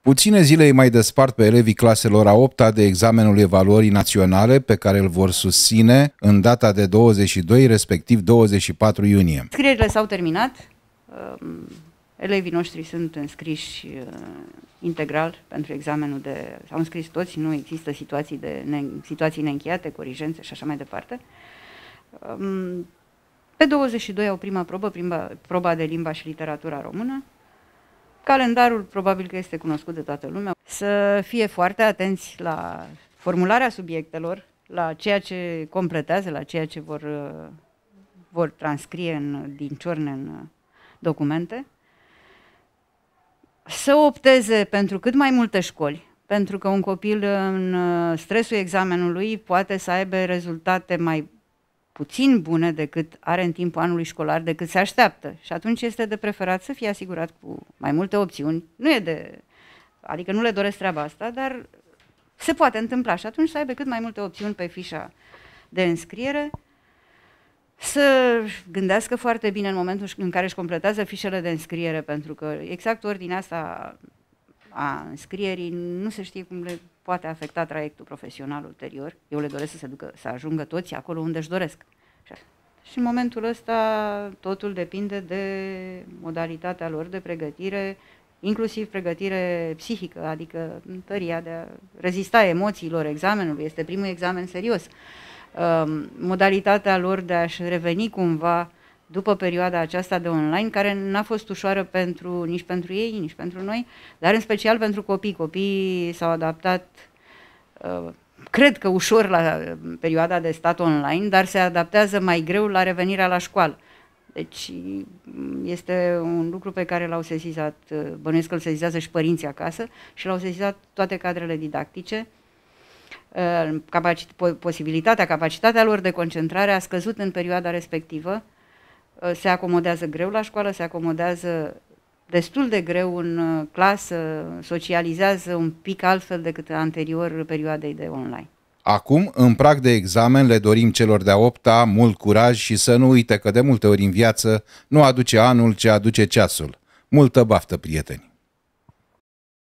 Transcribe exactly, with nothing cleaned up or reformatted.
Puține zile îi mai despart pe elevii claselor a opta de examenul evaluării naționale pe care îl vor susține în data de douăzeci și doi, respectiv douăzeci și patru iunie. Scrierile s-au terminat, elevii noștri sunt înscriși integral pentru examenul de... s-au înscris toți, nu există situații, de ne, situații neîncheiate, corigențe și așa mai departe. Pe douăzeci și doi au prima probă, prima, proba de limba și literatura română. Calendarul probabil că este cunoscut de toată lumea. Să fie foarte atenți la formularea subiectelor, la ceea ce completează, la ceea ce vor, vor transcrie în, din ciorne în documente. Să opteze pentru cât mai multe școli, pentru că un copil în stresul examenului poate să aibă rezultate mai puțin bune decât are în timpul anului școlar, decât se așteaptă. Și atunci este de preferat să fie asigurat cu mai multe opțiuni. Nu e de... Adică nu le doresc treaba asta, dar se poate întâmpla și atunci să aibă cât mai multe opțiuni pe fișa de înscriere, să gândească foarte bine în momentul în care își completează fișele de înscriere, pentru că exact ordinea asta a înscrierii nu se știe cum le poate afecta traiectul profesional ulterior. Eu le doresc să se ducă, să ajungă toți acolo unde își doresc. Și în momentul ăsta totul depinde de modalitatea lor de pregătire, inclusiv pregătire psihică, adică tăria de a rezista emoțiilor examenului. Este primul examen serios. Modalitatea lor de a-și reveni cumva după perioada aceasta de online, care n-a fost ușoară pentru, nici pentru ei, nici pentru noi, dar în special pentru copii. Copiii s-au adaptat, uh, cred că ușor la perioada de stat online, dar se adaptează mai greu la revenirea la școală. Deci este un lucru pe care l-au sesizat, bănuiesc că îl sesizează și părinții acasă, și l-au sesizat toate cadrele didactice. Uh, capacit posibilitatea, capacitatea lor de concentrare a scăzut în perioada respectivă. Se acomodează greu la școală, se acomodează destul de greu în clasă, socializează un pic altfel decât anterior perioadei de online. Acum, în prag de examen, le dorim celor de-a opta mult curaj și să nu uite că de multe ori în viață nu aduce anul, ce aduce ceasul. Multă baftă, prieteni!